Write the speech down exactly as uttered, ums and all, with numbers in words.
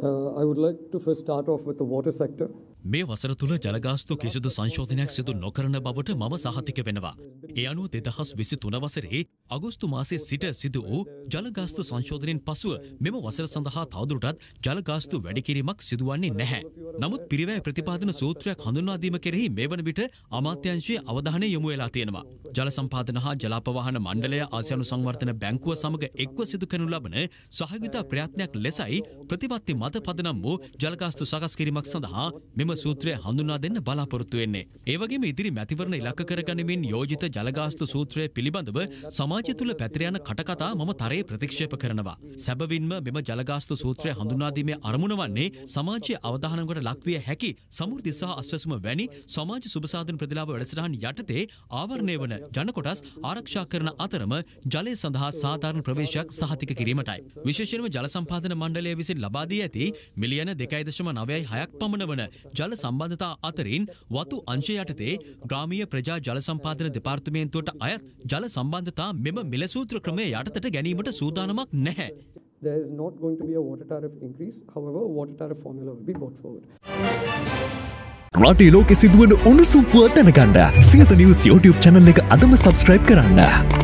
Uh, I would like to first start off with the water sector. මේ වසර තුල ජලගාස්තු කිසිදු සංශෝධනයක් සිදු නොකරන බවට මම සහතික වෙනවා. ඒ අනුව දෙදහස් විසිතුන වසරේ අගෝස්තු මාසයේ සිට සිදු වූ ජලගාස්තු සංශෝධනයෙන් පසුව මෙම වසර සඳහා තවදුරටත් ජලගාස්තු වැඩි කිරීමක් සිදුවන්නේ නැහැ. නමුත් පිරිවැය ප්‍රතිපාදන සූත්‍රයක් හඳුන්වා දීම කෙරෙහි මේ වන විට අමාත්‍යාංශයේ අවධානය යොමු වෙලා තියෙනවා. ජල සම්පාදන හා ජලාපවාහන මණ්ඩලය ආසියානු සංවර්ධන බැංකුව සමග එක්ව සිදු කරනු ලබන සහයෝගිතා ප්‍රයත්නයක් ලෙසයි ප්‍රතිපත්ති මත පදනම් වූ ජලගාස්තු සකස් කිරීමක් සඳහා මෙම සූත්‍රය හඳුන්වා දෙන්න බලාපොරොත්තු වෙන්නේ. ඒ වගේම ඉදිරි මැතිවරණ ඉලක්ක කරගනිමින් යෝජිත ජලගාස්තු සූත්‍රය පිළිබඳව සමාජය තුළ පැතිර යන කටකතා මම තරයේ ප්‍රතික්ෂේප කරනවා. සැබවින්ම මෙම ජලගාස්තු සූත්‍රය හඳුන්වා දීමේ අරමුණ වන්නේ සමාජයේ අවධානමකට ලක්විය හැකි සමෘද්ධි සහ අස්වැසුම වැනි සමාජ සුබසාධන ප්‍රතිලාභ වැඩසටහන් යටතේ ආවරණය වන ජන කොටස් ආරක්ෂා කරන අතරම ජලය සඳහා සාධාරණ ප්‍රවේශයක් සහතික කිරීමටයි. විශේෂයෙන්ම ජල සම්පාදන මණ්ඩලය විසින් ලබා දී ඇති මිලියන දෙකයි දශම නවයයි හයක් පමණ වන ජල සම්බන්ධතා අතරින් වතු අංශය යටතේ ග්‍රාමීය ප්‍රජා ජල සම්පාදන දෙපාර්තමේන්තුවට අයත් ජල සම්බන්ධතා මෙම මිල සූත්‍ර ක්‍රමය යටතට ගැනීමට සූදානමක් නැහැ. There is not going to be a water tariff increase. However, a water tariff formula will be brought forward. රටේ ලෝකෙ සිදුවන උණුසුම් පුවත් දැනගන්න සියත නිවුස් YouTube channel එක අදම subscribe කරන්න.